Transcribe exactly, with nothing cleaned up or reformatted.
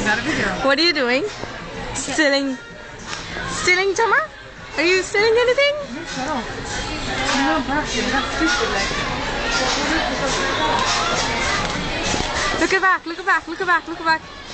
that a video? What are you doing? Stealing. Stealing, Tamar? Are you stealing anything? No. I'm not brushing. That's stupid. Like. Look at back, look at back, look at back, look at back.